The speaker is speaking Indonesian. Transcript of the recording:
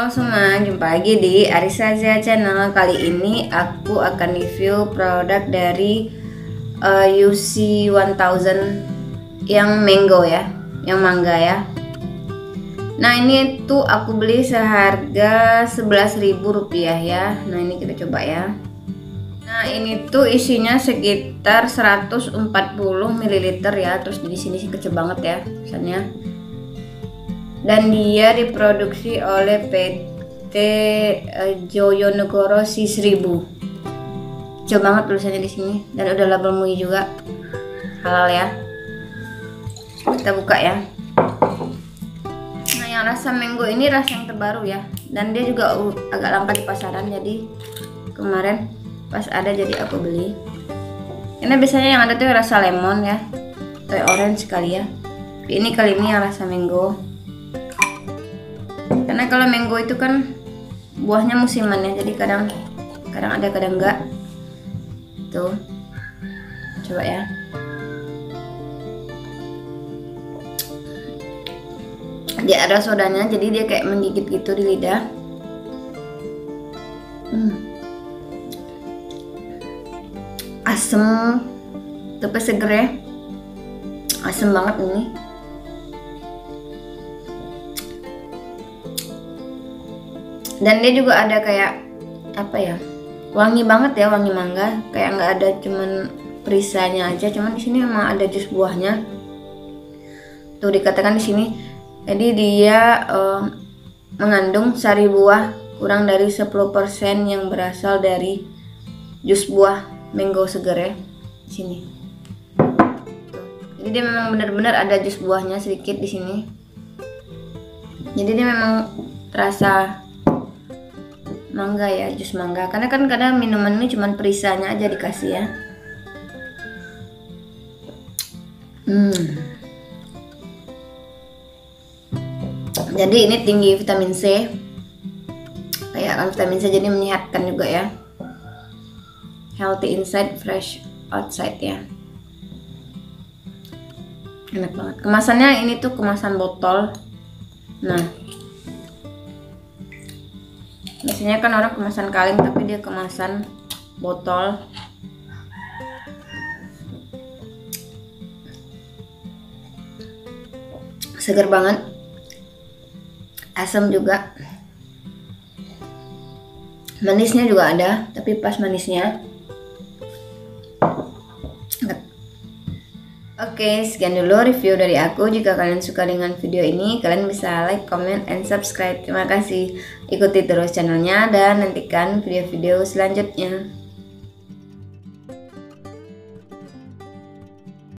Halo semua, jumpa lagi di Arisa Zia Channel. Kali ini aku akan review produk dari UC 1000 yang mango ya, yang mangga ya. Nah ini tuh aku beli seharga Rp11.000 ya. Nah ini kita coba ya. Nah ini tuh isinya sekitar 140 ml ya. Terus di sini sih kecil banget ya misalnya. Dan dia diproduksi oleh PT Joyonegoro C1000. Kecil banget tulisannya di sini dan udah label MUI juga, halal ya. Kita buka ya. Nah yang rasa mango ini rasa yang terbaru ya, dan dia juga agak langka di pasaran, jadi kemarin pas ada jadi aku beli. Karena biasanya yang ada tuh rasa lemon ya, atau orange kali ya. Ini kali ini yang rasa mango. Karena kalau mango itu kan buahnya musiman ya, jadi kadang ada kadang enggak. Tuh, coba ya. Dia ada sodanya, jadi dia kayak menggigit gitu di lidah. Asem, tapi seger ya. Asem banget ini. Dan dia juga ada kayak apa ya, wangi banget ya, wangi mangga, kayak nggak ada cuman perisanya aja, cuman di sini emang ada jus buahnya tuh dikatakan di sini. Jadi dia mengandung sari buah kurang dari 10% yang berasal dari jus buah mango segar ya di sini tuh. Jadi dia memang benar-benar ada jus buahnya sedikit di sini, jadi dia memang terasa mangga ya, jus mangga. Karena kan kadang minuman ini cuman perisanya aja dikasih ya. Jadi ini tinggi vitamin C, kayak kan vitamin C, jadi menyehatkan juga ya. Healthy inside, fresh outside ya. Enak banget. Kemasannya ini tuh kemasan botol. Nah biasanya kan orang kemasan kaleng, tapi dia kemasan botol. Segar banget, asam juga, manisnya juga ada, tapi pas manisnya. Oke, sekian dulu review dari aku. Jika kalian suka dengan video ini, kalian bisa like, comment, and subscribe. Terima kasih. Ikuti terus channelnya dan nantikan video-video selanjutnya.